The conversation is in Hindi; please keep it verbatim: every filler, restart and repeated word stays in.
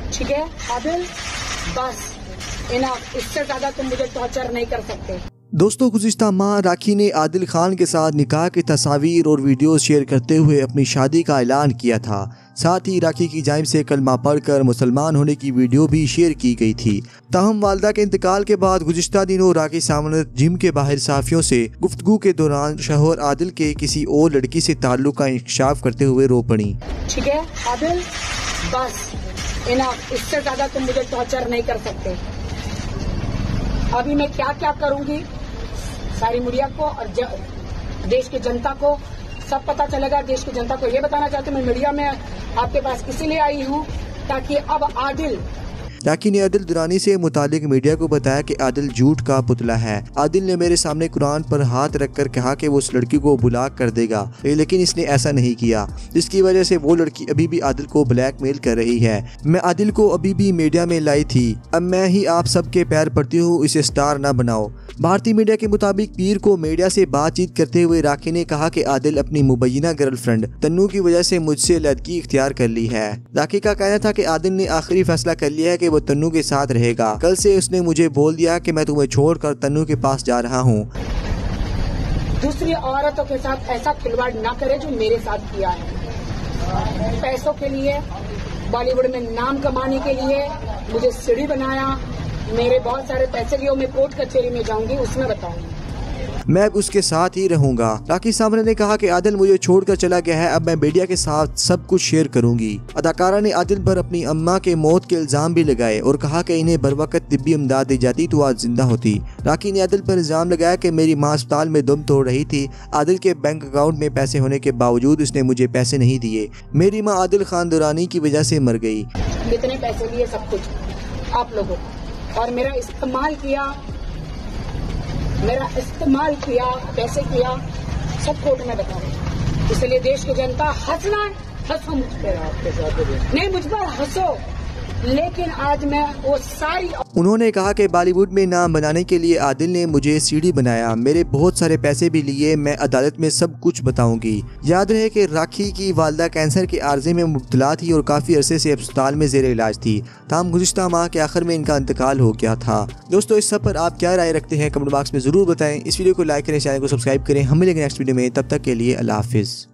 ठीक है आदिल, बस इनफ, इससे ज्यादा तुम मुझे टॉर्चर नहीं कर सकते। दोस्तों, गुज़िश्ता माह राखी ने आदिल खान के साथ निकाह की तस्वीर और वीडियोस शेयर करते हुए अपनी शादी का ऐलान किया था। साथ ही राखी की जानिब से कलमा पढ़कर मुसलमान होने की वीडियो भी शेयर की गई थी। ताहम वालिदा के इंतकाल के बाद गुज़िश्ता दिनों राखी सामंत जिम के बाहर साफियों से गुफ्तगू के दौरान शौहर आदिल के किसी और लड़की से ताल्लुक का इंकशाफ करते हुए रो पड़ी। ठीक है आदिल, बस इनफ, इससे ज्यादा तुम मुझे टॉर्चर नहीं कर सकते। अभी मैं क्या क्या करूंगी सारी मीडिया को और ज, देश की जनता को सब पता चलेगा। देश की जनता को ये बताना चाहती हूँ, मैं मीडिया में आपके पास इसीलिए आई हूँ ताकि अब आदिल राखी ने आदिल दुरानी से मुतालिक मीडिया को बताया कि आदिल झूठ का पुतला है। आदिल ने मेरे सामने कुरान पर हाथ रखकर कहा कि वो उस लड़की को ब्लॉक कर देगा, लेकिन इसने ऐसा नहीं किया, जिसकी वजह से वो लड़की अभी भी आदिल को ब्लैकमेल कर रही है। मैं आदिल को अभी भी मीडिया में लाई थी, अब मैं ही आप सबके पैर पड़ती हूँ, इसे स्टार ना बनाओ। भारतीय मीडिया के मुताबिक पीर को मीडिया से बातचीत करते हुए राखी ने कहा कि आदिल अपनी मुबैना गर्लफ्रेंड तन्नू की वजह से मुझसे अलहदगी इख्तियार कर ली है। राखी का कहना था कि आदिल ने आखिरी फैसला कर लिया है कि वो तन्नू के साथ रहेगा। कल से उसने मुझे बोल दिया कि मैं तुम्हें छोड़कर तन्नू के पास जा रहा हूँ। दूसरी औरतों के साथ ऐसा खिलवाड़ ना करे जो मेरे साथ किया है। पैसों के लिए, बॉलीवुड में नाम कमाने के लिए मुझे सीढ़ी बनाया, मेरे बहुत सारे पैसे लिए, मैं कोर्ट कचहरी में जाऊंगी, उसमें बताऊंगी। मैं उसके साथ ही रहूंगा। राखी सामने ने कहा कि आदिल मुझे छोड़कर चला गया है, अब मैं मीडिया के साथ सब कुछ शेयर करूंगी। अदाकारा ने आदिल पर अपनी अम्मा के मौत के इल्जाम भी लगाए और कहा कि इन्हें बर वक्त तिब्बी इमदाद दी जाती तो आज जिंदा होती। राखी ने आदिल पर इल्जाम लगाया कि मेरी माँ अस्पताल में दम तोड़ रही थी, आदिल के बैंक अकाउंट में पैसे होने के बावजूद उसने मुझे पैसे नहीं दिए। मेरी माँ आदिल खान दुरानी की वजह से मर गई। कितने पैसे लिए सब कुछ आप लोगों, और मेरा इस्तेमाल किया, मेरा इस्तेमाल किया, कैसे किया, सब कोर्ट में बताओ। इसलिए देश की जनता हंसना है, हंसो मुझ पर, नहीं मुझ पर हंसो, लेकिन आज मैं वो सारी। उन्होंने कहा कि बॉलीवुड में नाम बनाने के लिए आदिल ने मुझे सीढ़ी बनाया, मेरे बहुत सारे पैसे भी लिए, मैं अदालत में सब कुछ बताऊंगी। याद रहे कि राखी की वालिदा कैंसर के आर्जे में मुब्तला थी और काफ़ी अरसे से अस्पताल में जेर इलाज थी। ताहम गुज़िश्ता माह के आखिर में इनका इंतकाल हो गया था। दोस्तों, इस सब पर आप क्या राय रखते हैं कमेंट बॉक्स में ज़रूर बताएं। इस वीडियो को लाइक करें, चैनल को सब्सक्राइब करें। हम मिलेंगे नेक्स्ट वीडियो में, तब तक के लिए अल्लाह हाफिज़।